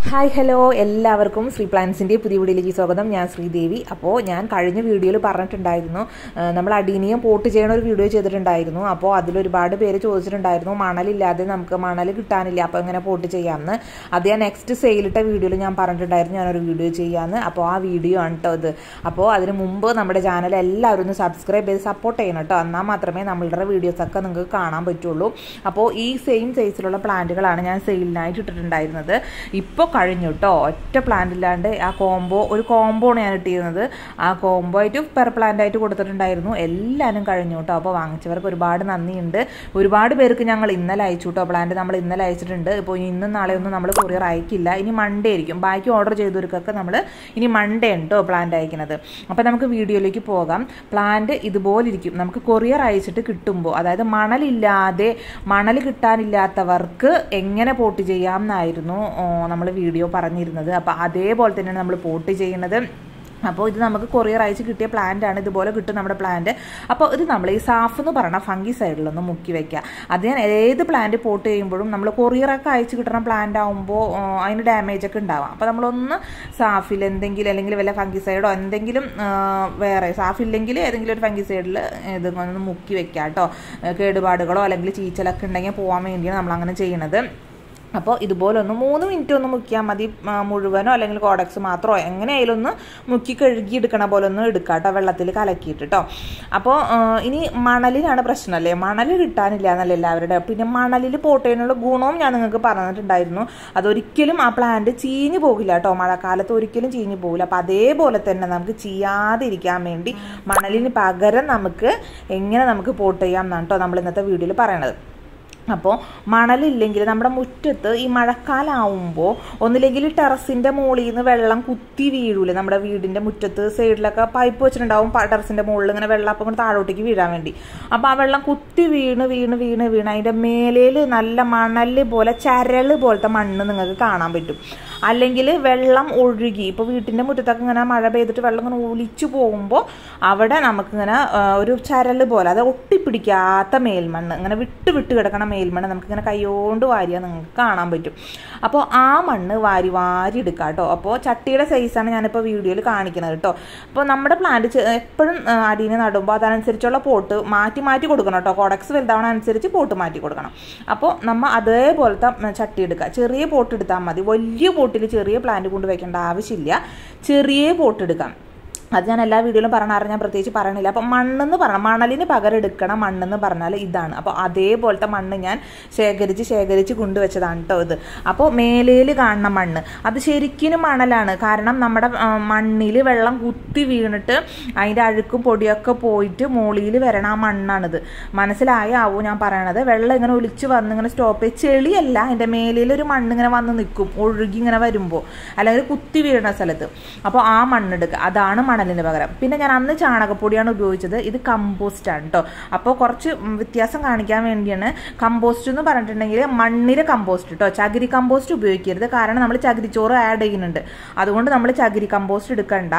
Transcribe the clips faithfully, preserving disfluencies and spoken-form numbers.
Hi hello എല്ലാവർക്കും ശ്രീ പ്ലാൻസിൻ്റെ പുതിയ വീഡിയോയിലേക്ക് സ്വാഗതം. ഞാൻ ശ്രീദേവി. അപ്പോൾ ഞാൻ കഴിഞ്ഞ വീഡിയോയിൽ പറഞ്ഞിട്ടുണ്ടായിരുന്നു, നമ്മൾ അടീനിയം പോട്ട് ചെയ്യണ ഒരു വീഡിയോ ചെയ്തിട്ടുണ്ടായിരുന്നു. അപ്പോൾ അതിലൊരുപാട് പേര് ചോദിച്ചിട്ടുണ്ടായിരുന്നു മണലില്ലാതെ നമുക്ക് മണൽ കിട്ടാനില്ല, അപ്പോൾ എങ്ങനെ പോട്ട് ചെയ്യാമെന്ന്. അത് ഞാൻ നെക്സ്റ്റ് സെയിലിട്ട വീഡിയോയിൽ ഞാൻ പറഞ്ഞിട്ടുണ്ടായിരുന്നു ഞാനൊരു വീഡിയോ ചെയ്യാമെന്ന്. അപ്പോൾ ആ വീഡിയോ ആണ് കേട്ടോ ഇത്. അപ്പോൾ അതിന് മുമ്പ് നമ്മുടെ ചാനൽ എല്ലാവരും ഒന്ന് സബ്സ്ക്രൈബ് ചെയ്ത് സപ്പോർട്ട് ചെയ്യണം കേട്ടോ. എന്നാൽ മാത്രമേ നമ്മളുടെ വീഡിയോസൊക്കെ നിങ്ങൾക്ക് കാണാൻ പറ്റുള്ളൂ. അപ്പോൾ ഈ സെയിം സൈസിലുള്ള പ്ലാന്റുകളാണ് ഞാൻ സെയിലിനായിട്ട് ഇട്ടിട്ടുണ്ടായിരുന്നത്. ഇപ്പോൾ കഴിഞ്ഞു കേട്ടോ, ഒറ്റ പ്ലാന്റ് ഇല്ലാണ്ട് ആ കോംബോ ഒരു കോംബോ ആണ് ഞാൻ ഇട്ടിരുന്നത്. ആ കോംബോ ആയിട്ട് പെർ പ്ലാന്റ് ആയിട്ട് കൊടുത്തിട്ടുണ്ടായിരുന്നു. എല്ലാവരും കഴിഞ്ഞു കേട്ടോ. അപ്പോൾ വാങ്ങിച്ചവർക്ക് ഒരുപാട് നന്ദിയുണ്ട്. ഒരുപാട് പേർക്ക് ഞങ്ങൾ ഇന്നലെ അയച്ചു കേട്ടോ. പ്ലാന്റ് നമ്മൾ ഇന്നലെ അയച്ചിട്ടുണ്ട്. ഇപ്പോൾ ഇന്നും നാളെയൊന്നും നമ്മൾ കൊറിയർ അയക്കില്ല. ഇനി മൺഡേ ആയിരിക്കും. ബാക്കി ഓർഡർ ചെയ്തവർക്കൊക്കെ നമ്മൾ ഇനി മൺഡേ ഉണ്ടോ പ്ലാന്റ് അയക്കുന്നത്. അപ്പോൾ നമുക്ക് വീഡിയോയിലേക്ക് പോകാം. പ്ലാന്റ് ഇതുപോലെ ഇരിക്കും. നമുക്ക് കൊറിയർ അയച്ചിട്ട് കിട്ടുമ്പോൾ, അതായത് മണലില്ലാതെ മണൽ കിട്ടാനില്ലാത്തവർക്ക് എങ്ങനെ പോട്ട് ചെയ്യാം എന്നായിരുന്നു നമ്മൾ വീഡിയോ പറഞ്ഞിരുന്നത്. അപ്പോൾ അതേപോലെ തന്നെയാണ് നമ്മൾ പോട്ട് ചെയ്യുന്നത്. അപ്പോൾ ഇത് നമുക്ക് കൊറിയർ അയച്ച് കിട്ടിയ പ്ലാന്റ് ആണ്. ഇതുപോലെ കിട്ടും നമ്മുടെ പ്ലാന്റ്. അപ്പോൾ ഇത് നമ്മൾ ഈ സാഫ് എന്ന് പറയുന്ന ഫംഗി സൈഡിലൊന്ന് മുക്കി വെക്കുക. അത് ഞാൻ ഏത് പ്ലാന്റ് പോട്ട് ചെയ്യുമ്പോഴും നമ്മൾ കൊറിയറൊക്കെ അയച്ച് കിട്ടുന്ന പ്ലാന്റ് ആകുമ്പോൾ അതിന് ഡാമേജ് ഒക്കെ ഉണ്ടാവാം. അപ്പോൾ നമ്മളൊന്ന് സാഫിൽ എന്തെങ്കിലും അല്ലെങ്കിൽ വല്ല ഫംഗി സൈഡോ എന്തെങ്കിലും വേറെ സാഫില്ലെങ്കിൽ ഏതെങ്കിലും ഒരു ഫംഗി സൈഡിൽ ഇത് ഒന്ന് മുക്കി വെക്കുക കേട്ടോ. കേടുപാടുകളോ അല്ലെങ്കിൽ ചീച്ചലൊക്കെ ഉണ്ടെങ്കിൽ പോകാൻ വേണ്ടിയാണ് നമ്മളങ്ങനെ ചെയ്യണത്. അപ്പോൾ ഇതുപോലെ ഒന്ന് മൂന്ന് മിനിറ്റ് ഒന്ന് മുക്കിയാൽ മതി. മുഴുവനോ അല്ലെങ്കിൽ കോഡക്സ് മാത്രമോ എങ്ങനെയായാലും ഒന്ന് മുക്കി കഴുകി എടുക്കണ പോലെ ഒന്ന് എടുക്കുക കേട്ടോ, വെള്ളത്തിൽ കലക്കിയിട്ട് കേട്ടോ. അപ്പോൾ ഇനി മണലിനാണ് പ്രശ്നമല്ലേ, മണൽ കിട്ടാനില്ല എന്നല്ല എല്ലാവരുടെ. പിന്നെ മണലിൽ പോട്ട് ചെയ്യാനുള്ള ഗുണവും ഞാൻ നിങ്ങൾക്ക് പറഞ്ഞിട്ടുണ്ടായിരുന്നു. അതൊരിക്കലും ആ പ്ലാന്റ് ചീഞ്ഞു പോകില്ല കേട്ടോ. മഴക്കാലത്ത് ഒരിക്കലും ചീഞ്ഞു പോകില്ല. അപ്പോൾ അതേപോലെ തന്നെ നമുക്ക് ചെയ്യാതിരിക്കാൻ വേണ്ടി മണലിന് പകരം നമുക്ക് എങ്ങനെ നമുക്ക് പോട്ട് ചെയ്യാം എന്നാണ് കേട്ടോ നമ്മൾ ഇന്നത്തെ വീഡിയോയിൽ പറയണത്. അപ്പോൾ മണലില്ലെങ്കിൽ നമ്മുടെ മുറ്റത്ത് ഈ മഴക്കാലമാവുമ്പോൾ ഒന്നില്ലെങ്കിൽ ടെറസിൻ്റെ മുകളിൽ നിന്ന് വെള്ളം കുത്തി വീഴൂലേ. നമ്മുടെ വീടിൻ്റെ മുറ്റത്ത് സൈഡിലൊക്കെ പൈപ്പ് വെച്ചിട്ടുണ്ടാവും ടെറസിൻ്റെ മുകളിൽ ഇങ്ങനെ വെള്ളം അപ്പം ഇങ്ങനെ താഴോട്ടേക്ക് വീഴാൻ വേണ്ടി. അപ്പോൾ ആ വെള്ളം കുത്തി വീണ് വീണ് വീണ് വീണ് അതിൻ്റെ മേലേൽ നല്ല മണൽ പോലെ ചരൽ പോലത്തെ മണ്ണ് നിങ്ങൾക്ക് കാണാൻ പറ്റും. അല്ലെങ്കിൽ വെള്ളം ഒഴുകി ഇപ്പോൾ വീട്ടിൻ്റെ മുറ്റത്തൊക്കെ ഇങ്ങനെ മഴ പെയ്തിട്ട് വെള്ളം ഇങ്ങനെ ഒലിച്ചു പോകുമ്പോൾ അവിടെ നമുക്കിങ്ങനെ ഒരു ചരൽ പോലെ, അത് ഒട്ടിപ്പിടിക്കാത്ത മേൽമണ്ണ്, ഇങ്ങനെ വിട്ട് വിട്ട് കിടക്കണ മേൽമണ്ണ് നമുക്കിങ്ങനെ കൈകൊണ്ട് വാരിയാൽ നിങ്ങൾക്ക് കാണാൻ പറ്റും. അപ്പോൾ ആ മണ്ണ് വാരി വാരി എടുക്കുക കേട്ടോ. അപ്പോൾ ചട്ടിയുടെ സൈസാണ് ഞാനിപ്പോൾ വീഡിയോയിൽ കാണിക്കുന്നത് കേട്ടോ. അപ്പോൾ നമ്മുടെ പ്ലാന്റ് എപ്പോഴും അടീനെ നടുമ്പോൾ അതനുസരിച്ചുള്ള പോട്ട് മാറ്റി മാറ്റി കൊടുക്കണം കേട്ടോ. കോഡക്സ് വലുതാവണ അനുസരിച്ച് പോട്ട് മാറ്റി കൊടുക്കണം. അപ്പോൾ നമ്മൾ അതേപോലത്തെ ചട്ടി എടുക്കുക. ചെറിയ പോട്ട് എടുത്താൽ മതി. വലിയ പോട്ടിൽ ചെറിയ പ്ലാന്റ് കൊണ്ട് വയ്ക്കേണ്ട ആവശ്യമില്ല. ചെറിയ പോട്ട് എടുക്കാം. അത് ഞാൻ എല്ലാ വീഡിയോയിലും പറഞ്ഞാറ്, ഞാൻ പ്രത്യേകിച്ച് പറയണില്ല. അപ്പം മണ്ണെന്ന് പറഞ്ഞാൽ മണലിന് പകരം എടുക്കണ മണ്ണെന്ന് പറഞ്ഞാൽ ഇതാണ്. അപ്പോൾ അതേപോലത്തെ മണ്ണ് ഞാൻ ശേഖരിച്ച് ശേഖരിച്ച് കൊണ്ടുവച്ചതാണ് കേട്ടോ ഇത്. അപ്പോൾ മേലേൽ കാണുന്ന മണ്ണ് അത് ശരിക്കും മണലാണ്. കാരണം നമ്മുടെ മണ്ണിൽ വെള്ളം കുത്തി വീണിട്ട് അതിൻ്റെ അഴുക്കും പൊടിയൊക്കെ പോയിട്ട് മുകളിൽ വരണ ആ മണ്ണാണിത്. മനസ്സിലായാവൂ ഞാൻ പറയണത്. വെള്ളം ഇങ്ങനെ ഒലിച്ച് വന്ന് ഇങ്ങനെ സ്റ്റോപ്പ് ചെയ്ത് ചെളിയല്ല, അതിൻ്റെ മേലിലൊരു മണ്ണ് ഇങ്ങനെ വന്ന് നിൽക്കും ഒഴുകി ഇങ്ങനെ വരുമ്പോൾ, അല്ലെങ്കിൽ കുത്തി വീഴുന്ന സ്ഥലത്ത്. അപ്പോൾ ആ മണ്ണെടുക്കുക. അതാണ് മണലിന് പകരം. പിന്നെ ഞാൻ അന്ന് ചാണകപ്പൊടിയാണ് ഉപയോഗിച്ചത്. ഇത് കമ്പോസ്റ്റ് ആണ് കേട്ടോ. അപ്പോൾ കുറച്ച് വ്യത്യാസം കാണിക്കാൻ വേണ്ടിയാണ്. കമ്പോസ്റ്റ് എന്ന് പറഞ്ഞിട്ടുണ്ടെങ്കിൽ മണ്ണിലെ കമ്പോസ്റ്റ് കേട്ടോ, ചകിരി കമ്പോസ്റ്റ് ഉപയോഗിക്കരുത്. കാരണം നമ്മൾ ചകിരിച്ചോറ് ആഡ് ചെയ്യുന്നുണ്ട്. അതുകൊണ്ട് നമ്മൾ ചകിരി കമ്പോസ്റ്റ് എടുക്കണ്ട.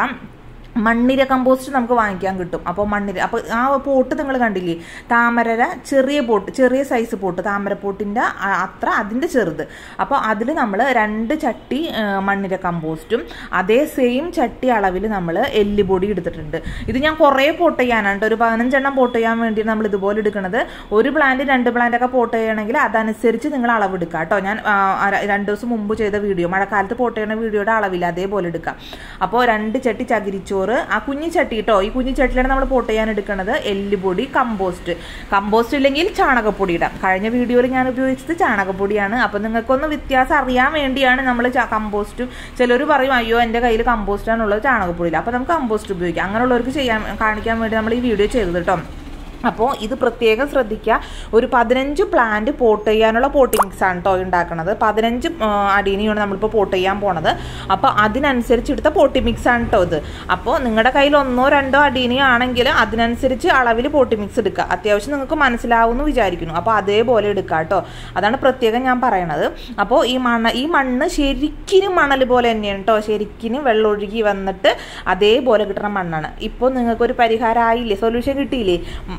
മണ്ണിര കമ്പോസ്റ്റ് നമുക്ക് വാങ്ങിക്കാൻ കിട്ടും. അപ്പോൾ മണ്ണിര, അപ്പോൾ ആ പോട്ട് നിങ്ങൾ കണ്ടില്ലേ, താമര ചെറിയ പോട്ട്, ചെറിയ സൈസ് പോട്ട്, താമരപ്പോട്ടിൻ്റെ അത്ര അതിൻ്റെ ചെറുത്. അപ്പോൾ അതിൽ നമ്മൾ രണ്ട് ചട്ടി മണ്ണിര കമ്പോസ്റ്റും അതേ സെയിം ചട്ടി അളവിൽ നമ്മൾ എല്ലുപൊടി എടുത്തിട്ടുണ്ട്. ഇത് ഞാൻ കുറേ പോട്ട് ചെയ്യാനാണ്. ഒരു പതിനഞ്ചെണ്ണം പോട്ട് ചെയ്യാൻ വേണ്ടി നമ്മൾ ഇതുപോലെ എടുക്കുന്നത്. ഒരു പ്ലാന്റ് രണ്ട് പ്ലാന്റ് ഒക്കെ പോട്ട് ചെയ്യണമെങ്കിൽ അതനുസരിച്ച് നിങ്ങൾ അളവ് എടുക്കുക കേട്ടോ. ഞാൻ രണ്ട് ദിവസം മുമ്പ് ചെയ്ത വീഡിയോ, മഴക്കാലത്ത് പോട്ട് ചെയ്യുന്ന വീഡിയോയുടെ അളവിൽ അതേപോലെ എടുക്കാം. അപ്പോൾ രണ്ട് ചട്ടി ചകിരിച്ചോറ്, ആ കുഞ്ഞി ചട്ടി കേട്ടോ. ഈ കുഞ്ഞി ചട്ടിയിലാണ് നമ്മൾ പോട്ട് ചെയ്യാൻ എടുക്കുന്നത്. എല്ലുപൊടി, കമ്പോസ്റ്റ്. കമ്പോസ്റ്റ് ഇല്ലെങ്കിൽ ചാണകപ്പൊടി ഇടാം. കഴിഞ്ഞ വീഡിയോയിൽ ഞാൻ ഉപയോഗിച്ചത് ചാണകപ്പൊടിയാണ്. അപ്പം നിങ്ങൾക്കൊന്ന് വ്യത്യാസം അറിയാൻ വേണ്ടിയാണ് നമ്മൾ കമ്പോസ്റ്റും. ചിലർ പറയും അയ്യോ എൻ്റെ കയ്യിൽ കമ്പോസ്റ്റാണുള്ളത് ചാണകപ്പൊടിയില്ല, അപ്പോൾ നമുക്ക് കമ്പോസ്റ്റ് ഉപയോഗിക്കാം. അങ്ങനെയുള്ളവർക്ക് ചെയ്യാൻ കാണിക്കാൻ വേണ്ടി നമ്മൾ ഈ വീഡിയോ ചെയ്തത് കേട്ടോ. അപ്പോൾ ഇത് പ്രത്യേകം ശ്രദ്ധിക്കുക. ഒരു പതിനഞ്ച് പ്ലാന്റ് പോട്ട് ചെയ്യാനുള്ള പോട്ടിംഗ് മിക്സ് ആണ് കേട്ടോ ഉണ്ടാക്കുന്നത്. പതിനഞ്ച് അടീനിയാണ് നമ്മളിപ്പോൾ പോട്ട് ചെയ്യാൻ പോണത്. അപ്പോൾ അതിനനുസരിച്ച് എടുത്ത പോട്ടി മിക്സ് ആണ് കേട്ടോ ഇത്. അപ്പോൾ നിങ്ങളുടെ കയ്യിൽ ഒന്നോ രണ്ടോ അടീനി ആണെങ്കിൽ അതിനനുസരിച്ച് അളവിൽ പോട്ടി മിക്സ് എടുക്കുക. അത്യാവശ്യം നിങ്ങൾക്ക് മനസ്സിലാവുമെന്ന് വിചാരിക്കുന്നു. അപ്പോൾ അതേപോലെ എടുക്കുക കേട്ടോ. അതാണ് പ്രത്യേകം ഞാൻ പറയണത്. അപ്പോൾ ഈ മണ്ണ് ഈ മണ്ണ് ശരിക്കും മണൽ പോലെ തന്നെയാണ് കേട്ടോ. ശരിക്കും വെള്ളമൊഴുകി വന്നിട്ട് അതേപോലെ കിട്ടുന്ന മണ്ണാണ്. ഇപ്പോൾ നിങ്ങൾക്കൊരു പരിഹാരമായില്ലേ, സൊല്യൂഷൻ കിട്ടിയില്ലേ.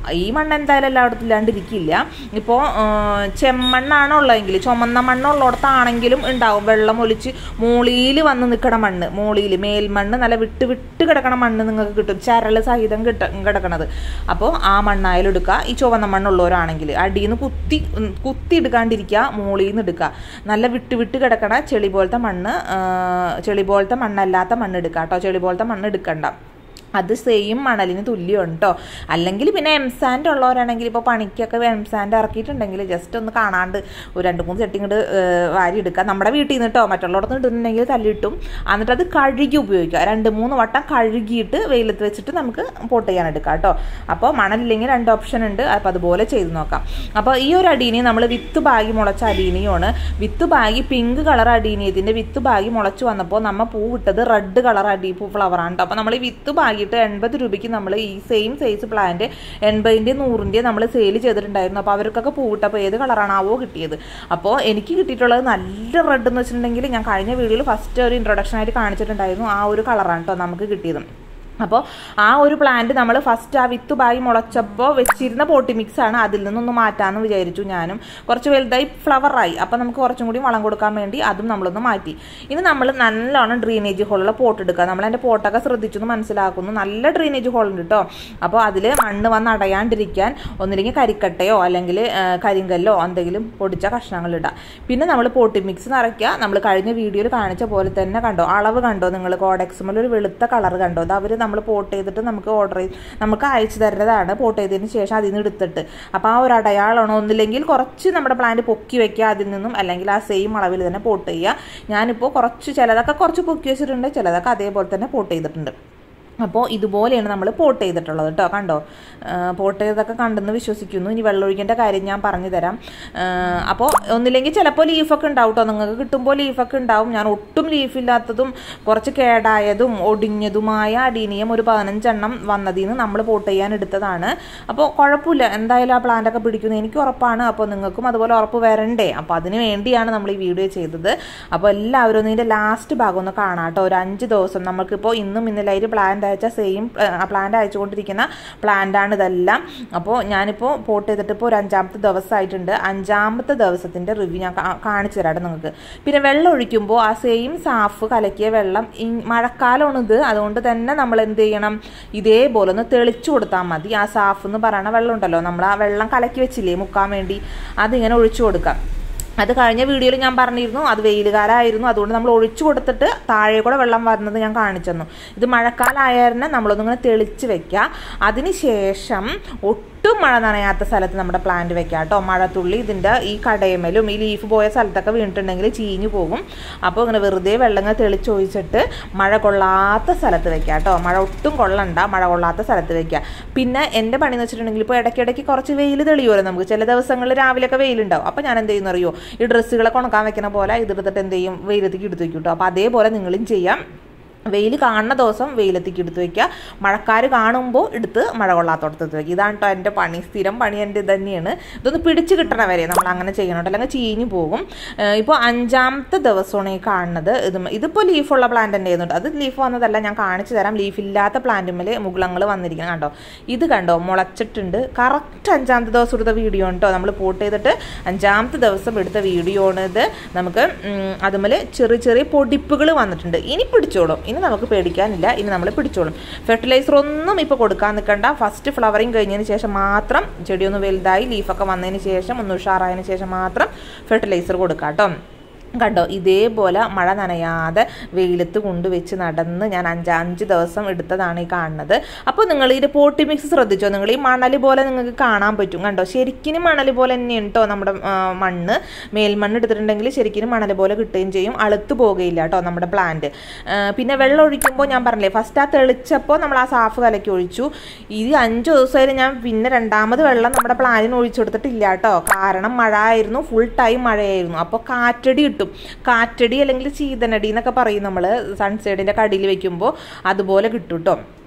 ഈ മണ്ണ് എന്തായാലും എല്ലായിടത്തും ഇല്ലാണ്ടിരിക്കില്ല. ഇപ്പോൾ ചെമ്മണ്ണാണോ ഉള്ളതെങ്കിൽ ചുമന്ന മണ്ണുള്ളിടത്താണെങ്കിലും ഉണ്ടാവും വെള്ളം ഒലിച്ച് മൂളിയിൽ വന്ന് നിൽക്കണ മണ്ണ്, മൂളിയിൽ മേൽമണ്ണ് നല്ല വിട്ട് വിട്ട് കിടക്കണ മണ്ണ് നിങ്ങൾക്ക് കിട്ടും, ചരല് സഹിതം കിട്ട കിടക്കണത്. അപ്പോൾ ആ മണ്ണായാലും എടുക്കുക. ഈ ചുവന്ന മണ്ണുള്ളവരാണെങ്കിൽ അടിയിൽ നിന്ന് കുത്തി കുത്തി എടുക്കാണ്ടിരിക്കുക, മൂളിയിൽ നിന്ന് എടുക്കുക. നല്ല വിട്ട് വിട്ട് കിടക്കണ ചെളി പോലത്തെ മണ്ണ്, ചെളി പോലത്തെ മണ്ണല്ലാത്ത മണ്ണ് എടുക്കുക കേട്ടോ. ചെളി പോലത്തെ മണ്ണ് എടുക്കണ്ട, അത് സെയിം മണലിന് തുല്യമാണ് കേട്ടോ. അല്ലെങ്കിൽ പിന്നെ എംസാൻഡ് ഉള്ളവരാണെങ്കിൽ ഇപ്പോൾ പണിക്കൊക്കെ എംസാൻഡ് ഇറക്കിയിട്ടുണ്ടെങ്കിൽ ജസ്റ്റ് ഒന്ന് കാണാണ്ട് ഒരു രണ്ട് മൂന്ന് സെറ്റ് ഇങ്ങോട്ട് വാരി എടുക്കുക. നമ്മുടെ വീട്ടിൽ നിന്ന് കേട്ടോ, മറ്റുള്ളവർക്ക് ഇടുന്നുണ്ടെങ്കിൽ തല്ലിട്ടും എന്നിട്ട് അത് കഴുകി ഉപയോഗിക്കുക. രണ്ട് മൂന്ന് വട്ടം കഴുകിയിട്ട് വെയിലത്ത് വെച്ചിട്ട് നമുക്ക് പോട്ട് ചെയ്യാൻ എടുക്കാം കേട്ടോ. അപ്പോൾ മണലില്ലെങ്കിൽ രണ്ട് ഓപ്ഷൻ ഉണ്ട്, അപ്പോൾ അതുപോലെ ചെയ്ത് നോക്കാം. അപ്പോൾ ഈ ഒരു അടീനി നമ്മൾ വിത്ത് ബാഗി മുളച്ച അടീനിയാണ്. വിത്ത് ബാഗി പിങ്ക് കളർ അടീനിയത്തിൻ്റെ വിത്ത് ബാഗി മുളച്ച് വന്നപ്പോൾ നമ്മൾ പൂ വിട്ടത് റെഡ് കളർ അടി പൂ ഫ്ലവറാണ് കേട്ടോ. അപ്പോൾ നമ്മൾ ഈ വിത്ത് ബാഗി എൺപത് രൂപയ്ക്ക് നമ്മൾ ഈ സെയിം സൈസ് പ്ലാന്റ് എൺപതിൻ്റെ നൂറിൻ്റെ നമ്മൾ സെയിൽ ചെയ്തിട്ടുണ്ടായിരുന്നു. അപ്പോൾ അവർക്കൊക്കെ പൂവിട്ടപ്പോൾ ഏത് കളറാണാവോ കിട്ടിയത്. അപ്പോൾ എനിക്ക് കിട്ടിയിട്ടുള്ളത് നല്ല റെഡ് എന്ന് വെച്ചിട്ടുണ്ടെങ്കിൽ ഞാൻ കഴിഞ്ഞ വീഡിയോയിൽ ഫസ്റ്റ് ഒരു ഇൻട്രൊഡക്ഷൻ ആയിട്ട് കാണിച്ചിട്ടുണ്ടായിരുന്നു, ആ ഒരു കളറാണ് കേട്ടോ നമുക്ക് കിട്ടിയത്. അപ്പോൾ ആ ഒരു പ്ലാന്റ് നമ്മൾ ഫസ്റ്റ് ആ വിത്ത് ബായി മുളച്ചപ്പോൾ വെച്ചിരുന്ന പോട്ടി മിക്സ് ആണ്, അതിൽ നിന്നൊന്ന് മാറ്റാമെന്ന് വിചാരിച്ചു. ഞാനും കുറച്ച് വലുതായി ഫ്ലവറായി, അപ്പോൾ നമുക്ക് കുറച്ചും കൂടി വളം കൊടുക്കാൻ വേണ്ടി അതും നമ്മളൊന്ന് മാറ്റി. ഇനി നമ്മൾ നല്ലോണം ഡ്രെയിനേജ് ഹോളുള്ള പോട്ട് എടുക്കുക. നമ്മൾ അതിൻ്റെ പോട്ടൊക്കെ ശ്രദ്ധിച്ചെന്ന് മനസ്സിലാക്കുന്നു, നല്ല ഡ്രെയിനേജ് ഹോളുണ്ട് കേട്ടോ. അപ്പോൾ അതിൽ മണ്ണ് വന്ന് അടയാണ്ടിരിക്കാൻ ഒന്നില്ലെങ്കിൽ കരിക്കട്ടയോ അല്ലെങ്കിൽ കരിങ്കല്ലോ എന്തെങ്കിലും പൊടിച്ച കഷ്ണങ്ങൾ ഇടുക. പിന്നെ നമ്മൾ പോട്ടി മിക്സ് നിറയ്ക്കുക. നമ്മൾ കഴിഞ്ഞ വീഡിയോയിൽ കാണിച്ച പോലെ തന്നെ കണ്ടോ, അളവ് കണ്ടോ നിങ്ങൾ, കോഡെക്സുമൽ ഒരു വെളുത്ത കളർ കണ്ടോ, അത് അവർ നമ്മൾ പോട്ട് ചെയ്തിട്ട് നമുക്ക് ഓർഡർ ചെയ്ത് നമുക്ക് അയച്ചു തരുന്നതാണ്. പോട്ട് ചെയ്തതിന് ശേഷം അതിൽ നിന്ന് എടുത്തിട്ട് അപ്പോൾ ആ ഒരു അടയാളമാണോ, ഒന്നില്ലെങ്കിൽ കുറച്ച് നമ്മുടെ പ്ലാന്റ് പൊക്കി വെക്കുക അതിൽ നിന്നും, അല്ലെങ്കിൽ ആ സെയിം അളവിൽ തന്നെ പോട്ട് ചെയ്യുക. ഞാനിപ്പോൾ കുറച്ച് ചിലതൊക്കെ കുറച്ച് പൊക്കി വെച്ചിട്ടുണ്ട്, ചിലതൊക്കെ അതേപോലെ തന്നെ പോട്ട് ചെയ്തിട്ടുണ്ട്. അപ്പോൾ ഇതുപോലെയാണ് നമ്മൾ പോട്ട് ചെയ്തിട്ടുള്ളത് കേട്ടോ. കണ്ടോ, പോട്ട് ചെയ്തൊക്കെ കണ്ടെന്ന് വിശ്വസിക്കുന്നു. ഇനി വെള്ളമൊഴിക്കേണ്ട കാര്യം ഞാൻ പറഞ്ഞു തരാം. അപ്പോൾ ഒന്നില്ലെങ്കിൽ ചിലപ്പോൾ ലീഫൊക്കെ ഉണ്ടാവും കേട്ടോ, നിങ്ങൾക്ക് കിട്ടുമ്പോൾ ലീഫൊക്കെ ഉണ്ടാവും. ഞാൻ ഒട്ടും ലീഫില്ലാത്തതും കുറച്ച് കേടായതും ഒടിഞ്ഞതുമായ അടീനിയം ഒരു പതിനഞ്ചെണ്ണം വന്നതിൽ നിന്ന് നമ്മൾ പോട്ട് ചെയ്യാൻ എടുത്തതാണ്. അപ്പോൾ കുഴപ്പമില്ല, എന്തായാലും ആ പ്ലാന്റൊക്കെ പിടിക്കുന്നത് എനിക്ക് ഉറപ്പാണ്. അപ്പോൾ നിങ്ങൾക്കും അതുപോലെ ഉറപ്പ് വരണ്ടേ, അപ്പോൾ അതിന് വേണ്ടിയാണ് നമ്മൾ ഈ വീഡിയോ ചെയ്തത്. അപ്പോൾ എല്ലാവരും ഇതിൻ്റെ ലാസ്റ്റ് ഭാഗം ഒന്ന് കാണാം കേട്ടോ. ഒരു അഞ്ച് ദിവസം നമുക്കിപ്പോൾ ഇന്നും ഇന്നലായിട്ട് പ്ലാന്റ് അയച്ച സെയിം പ്ലാന്റ് അയച്ചുകൊണ്ടിരിക്കുന്ന പ്ലാന്റാണ് ഇതെല്ലാം. അപ്പോൾ ഞാനിപ്പോൾ പോട്ട് ചെയ്തിട്ട് ഇപ്പോൾ ഒരു അഞ്ചാമത്തെ ദിവസമായിട്ടുണ്ട്. അഞ്ചാമത്തെ ദിവസത്തിൻ്റെ റിവ്യൂ ഞാൻ കാണിച്ചു തരാം നിങ്ങൾക്ക്. പിന്നെ വെള്ളം ഒഴിക്കുമ്പോൾ ആ സെയിം സാഫ് കലക്കിയ വെള്ളം, മഴക്കാലമാണ് ഇത്, അതുകൊണ്ട് തന്നെ നമ്മൾ എന്ത് ചെയ്യണം, ഇതേപോലെ ഒന്ന് തെളിച്ചു കൊടുത്താൽ മതി. ആ സാഫ് എന്ന് പറയുന്ന വെള്ളം ഉണ്ടല്ലോ, നമ്മൾ ആ വെള്ളം കലക്കി വെച്ചില്ലേ മുക്കാൻ വേണ്ടി, അതിങ്ങനെ ഒഴിച്ചു കൊടുക്കാം. അത് കഴിഞ്ഞ വീഡിയോയിൽ ഞാൻ പറഞ്ഞിരുന്നു, അത് വെയിലുകാലമായിരുന്നു, അതുകൊണ്ട് നമ്മൾ ഒഴിച്ചു കൊടുത്തിട്ട് താഴെ കൂടെ വെള്ളം വരുന്നത് ഞാൻ കാണിച്ചു തന്നു. ഇത് മഴക്കാലമായിരുന്നെ നമ്മളൊന്നിങ്ങനെ തെളിച്ച് വെക്കുക. അതിന് ശേഷം ഒട്ടും മഴ നനയാത്ത സ്ഥലത്ത് നമ്മുടെ പ്ലാന്റ് വെക്കുക കേട്ടോ. മഴത്തുള്ളി ഇതിൻ്റെ ഈ കടയമലും ഈ ലീഫ് പോയ സ്ഥലത്തൊക്കെ വീണിട്ടുണ്ടെങ്കിൽ ചീഞ്ഞു പോകും. അപ്പോൾ ഇങ്ങനെ വെറുതെ വെള്ളങ്ങൾ തെളിച്ചൊഴിച്ചിട്ട് മഴ കൊള്ളാത്ത സ്ഥലത്ത് വെക്കുക കേട്ടോ. മഴ ഒട്ടും കൊള്ളണ്ട, മഴ കൊള്ളാത്ത സ്ഥലത്ത് വെക്കുക. പിന്നെ എൻ്റെ പണി എന്ന് വെച്ചിട്ടുണ്ടെങ്കിൽ ഇപ്പോൾ ഇടയ്ക്കിടയ്ക്ക് കുറച്ച് വെയിൽ തെളിയുമല്ലോ നമുക്ക്, ചില ദിവസങ്ങളിൽ രാവിലെയൊക്കെ വെയിലുണ്ടാവും. അപ്പോൾ ഞാൻ എന്ത് ചെയ്യുന്ന അറിയോ, ഈ ഡ്രസ്സുകളൊക്കെ ഉണക്കാൻ വെക്കുന്ന പോലെ ഇതെടുത്തിട്ട് എന്ത് ചെയ്യും, വെയിലത്തേക്ക് എടുത്ത് വയ്ക്കും കേട്ടോ. അപ്പോൾ അതേപോലെ നിങ്ങളും ചെയ്യാം. വെയിൽ കാണുന്ന ദിവസം വെയിലത്തേക്ക് എടുത്ത് വയ്ക്കുക, മഴക്കാർ കാണുമ്പോൾ എടുത്ത് മഴ കൊള്ളാത്തോടത്ത് എടുത്ത് വയ്ക്കുക. ഇതാണ് കേട്ടോ എൻ്റെ പണി, സ്ഥിരം പണി എൻ്റെ ഇത് തന്നെയാണ്. ഇതൊന്ന് പിടിച്ച് കിട്ടണ വരെ നമ്മൾ അങ്ങനെ ചെയ്യണം കേട്ടോ, അല്ലെങ്കിൽ ചീഞ്ഞു പോകും. ഇപ്പോൾ അഞ്ചാമത്തെ ദിവസമാണ് ഈ കാണുന്നത്. ഇത് ഇതിപ്പോൾ ലീഫുള്ള പ്ലാന്റ് തന്നെ ആയിരുന്നു. അത് ലീഫ് വന്നതല്ല, ഞാൻ കാണിച്ചു തരാം. ലീഫില്ലാത്ത പ്ലാന്റുമ്മൽ മുകുളങ്ങൾ വന്നിരിക്കണം കണ്ടോ. ഇത് കണ്ടോ മുളച്ചിട്ടുണ്ട്. കറക്റ്റ് അഞ്ചാമത്തെ ദിവസം എടുത്ത വീഡിയോ ആണ് കേട്ടോ. നമ്മൾ പോട്ട് ചെയ്തിട്ട് അഞ്ചാമത്തെ ദിവസം എടുത്ത വീഡിയോ ആണ് ഇത്. നമുക്ക് അതുമ്മൽ ചെറിയ ചെറിയ പൊടിപ്പുകൾ വന്നിട്ടുണ്ട്. ഇനി പിടിച്ചോളും, ഇനി നമുക്ക് പേടിക്കാനില്ല, ഇനി നമ്മൾ പിടിച്ചോളും. ഫെർട്ടിലൈസർ ഒന്നും ഇപ്പോൾ കൊടുക്കാൻ നിൽക്കണ്ട. ഫസ്റ്റ് ഫ്ലവറിങ് കഴിഞ്ഞതിന് ശേഷം മാത്രം, ചെടിയൊന്ന് വലുതായി ലീഫൊക്കെ വന്നതിന് ശേഷം ഒന്ന് ഉഷാറായതിന് ശേഷം മാത്രം ഫെർട്ടിലൈസർ കൊടുക്കാം കേട്ടോ. കണ്ടോ, ഇതേപോലെ മഴ നനയാതെ വെയിലത്ത് കൊണ്ടുവച്ച് നടന്ന് ഞാൻ അഞ്ച് അഞ്ച് ദിവസം എടുത്തതാണ് ഈ കാണുന്നത്. അപ്പോൾ നിങ്ങൾ ഈ പോട്ടി മിക്സ് ശ്രദ്ധിച്ചോ, നിങ്ങൾ ഈ മണൽ പോലെ നിങ്ങൾക്ക് കാണാൻ പറ്റും. കണ്ടോ, ശരിക്കും മണൽ പോലെ തന്നെയാണ് കേട്ടോ നമ്മുടെ മണ്ണ്. മേൽമണ്ണ് എടുത്തിട്ടുണ്ടെങ്കിൽ ശരിക്കും മണൽ പോലെ കിട്ടുകയും ചെയ്യും, അളുത്ത് പോകുകയില്ല കേട്ടോ നമ്മുടെ പ്ലാന്റ്. പിന്നെ വെള്ളം ഒഴിക്കുമ്പോൾ ഞാൻ പറഞ്ഞില്ലേ, ഫസ്റ്റ് ആ തെളിച്ചപ്പോൾ നമ്മൾ ആ സാഫ് കലക്കി ഒഴിച്ചു. ഈ അഞ്ച് ദിവസമായാലും ഞാൻ പിന്നെ രണ്ടാമത് വെള്ളം നമ്മുടെ പ്ലാന്റിന് ഒഴിച്ചു കൊടുത്തിട്ടില്ല കേട്ടോ. കാരണം മഴ ആയിരുന്നു, ഫുൾ ടൈം മഴയായിരുന്നു. അപ്പോൾ കാറ്റടി കിട്ടും, കാറ്റടി അല്ലെങ്കിൽ ചീതനടി എന്നൊക്കെ പറയും നമ്മൾ സൺസൈഡിൻ്റെ കടിയിൽ വെക്കുമ്പോൾ, അതുപോലെ കിട്ടും കേട്ടോ.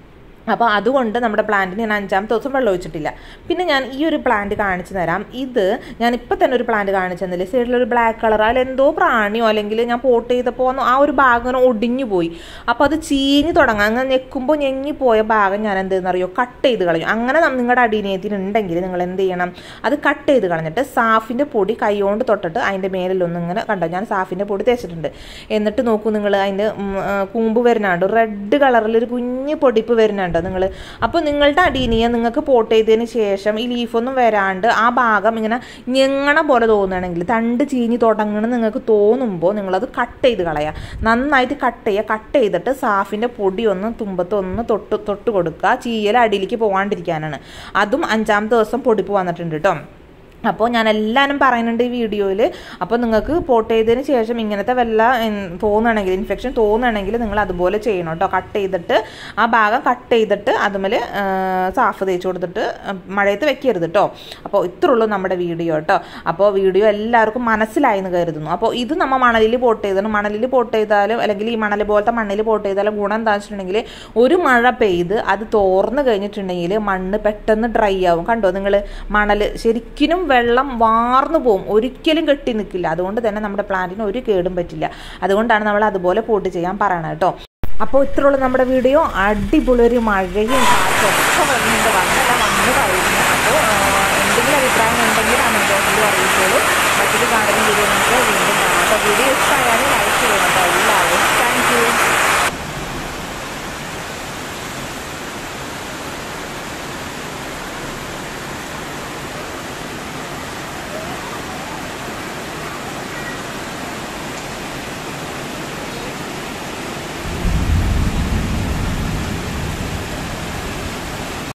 അപ്പോൾ അതുകൊണ്ട് നമ്മുടെ പ്ലാന്റിന് ഞാൻ അഞ്ചാമത്തെ ദിവസം വെള്ളം ഒഴിച്ചിട്ടില്ല. പിന്നെ ഞാൻ ഈ ഒരു പ്ലാന്റ് കാണിച്ചു തരാം. ഇത് ഞാൻ ഇപ്പം തന്നെ ഒരു പ്ലാന്റ് കാണിച്ചു തന്നില്ലേ, സൈഡിലൊരു ബ്ലാക്ക് കളർ, അതിലെന്തോ പ്രാണിയോ അല്ലെങ്കിൽ ഞാൻ പോട്ട് ചെയ്തപ്പോൾ ആ ഒരു ഭാഗം ഒടിഞ്ഞു പോയി. അപ്പോൾ അത് ചീഞ്ഞ് തുടങ്ങാം. അങ്ങനെ ഞെക്കുമ്പോൾ ഞെങ്ങിപ്പോയ ഭാഗം ഞാൻ എന്തെന്നറിയോ കട്ട് ചെയ്ത് കളയും. അങ്ങനെ നിങ്ങളുടെ അടീനിയത്തിന് ഉണ്ടെങ്കിൽ നിങ്ങൾ എന്ത് ചെയ്യണം, അത് കട്ട് ചെയ്ത് കളഞ്ഞിട്ട് സാഫിൻ്റെ പൊടി കൈകൊണ്ട് തൊട്ടിട്ട് അതിൻ്റെ മേലിലൊന്നും ഇങ്ങനെ കണ്ടോ, ഞാൻ സാഫിൻ്റെ പൊടി തേച്ചിട്ടുണ്ട്. എന്നിട്ട് നോക്കൂ നിങ്ങൾ, അതിൻ്റെ കൂമ്പ് വരുന്നുണ്ട്, റെഡ് കളറിലൊരു കുഞ്ഞ് പൊടിപ്പ് വരുന്നുണ്ട് നിങ്ങൾ. അപ്പോൾ നിങ്ങളുടെ അടീനിയ നിങ്ങൾക്ക് പോട്ട് ചെയ്തതിന് ശേഷം ഈ ലീഫൊന്നും വരാണ്ട് ആ ഭാഗം ഇങ്ങനെ ഞെങ്ങണ പോലെ തോന്നുകയാണെങ്കിൽ, തണ്ട് ചീഞ്ഞ് തുടങ്ങണം നിങ്ങൾക്ക് തോന്നുമ്പോൾ നിങ്ങളത് കട്ട് ചെയ്ത് കളയുക. നന്നായിട്ട് കട്ട് ചെയ്യുക. കട്ട് ചെയ്തിട്ട് സാഫിൻ്റെ പൊടി ഒന്ന് തുമ്പത്തൊന്ന് തൊട്ട് തൊട്ട് കൊടുക്കുക. ചീയൽ അടിയിലേക്ക് പോകാണ്ടിരിക്കാനാണ്. അതും അഞ്ചാമത്തെ ദിവസം പൊടിപ്പ് വന്നിട്ടുണ്ട് കേട്ടോ. അപ്പോൾ ഞാൻ എല്ലാവരും പറയുന്നുണ്ട് ഈ വീഡിയോയിൽ. അപ്പോൾ നിങ്ങൾക്ക് പോട്ട് ചെയ്തതിന് ശേഷം ഇങ്ങനത്തെ വല്ല തോന്നുകയാണെങ്കിൽ, ഇൻഫെക്ഷൻ തോന്നുകയാണെങ്കിൽ നിങ്ങൾ അതുപോലെ ചെയ്യണം കേട്ടോ. കട്ട് ചെയ്തിട്ട് ആ ഭാഗം കട്ട് ചെയ്തിട്ട് അതുമേൽ സാഫ് തേച്ച് കൊടുത്തിട്ട് മഴയത്ത് വെക്കരുത് കേട്ടോ. അപ്പോൾ ഇത്രേ ഉള്ളൂ നമ്മുടെ വീഡിയോ കേട്ടോ. അപ്പോൾ വീഡിയോ എല്ലാവർക്കും മനസ്സിലായി എന്ന് കരുതുന്നു. അപ്പോൾ ഇത് നമ്മൾ മണലിൽ പോട്ട് ചെയ്താണ്. മണലിൽ പോട്ട് ചെയ്താലും അല്ലെങ്കിൽ ഈ മണൽ പോലത്തെ മണ്ണിൽ പോട്ട് ചെയ്താലും ഗുണം എന്താണെന്ന് വെച്ചിട്ടുണ്ടെങ്കിൽ, ഒരു മഴ പെയ്ത് അത് തോർന്ന് കഴിഞ്ഞിട്ടുണ്ടെങ്കിൽ മണ്ണ് പെട്ടെന്ന് ഡ്രൈ ആവും. കണ്ടോ നിങ്ങൾ, മണൽ ശരിക്കും വെള്ളം വാർന്നു പോകും, ഒരിക്കലും കെട്ടി നിൽക്കില്ല. അതുകൊണ്ട് തന്നെ നമ്മുടെ പ്ലാന്റിന് ഒരു കേടും പറ്റില്ല. അതുകൊണ്ടാണ് നമ്മൾ അതുപോലെ പോട്ട് ചെയ്യാൻ പറയണത് കേട്ടോ. അപ്പോൾ ഇത്രയുള്ള നമ്മുടെ വീഡിയോ. അടിപൊളി ഒരു മഴയും കാറ്റും ഒക്കെ വന്നിട്ട് വന്നല്ല വന്ന് കഴിഞ്ഞു. അപ്പോൾ എന്തെങ്കിലും അഭിപ്രായം ഉണ്ടെങ്കിൽ കമൻറ്റ് അറിയിച്ചോളൂ. മറ്റൊരു ഗാർഡനിങ് വീഡിയോ നമുക്ക് വീണ്ടും കാണാം. അപ്പോൾ വീഡിയോ ഇഷ്ടമായാലും ലൈക്ക് ചെയ്യണം കേട്ടോ എല്ലാവരും. Thank U.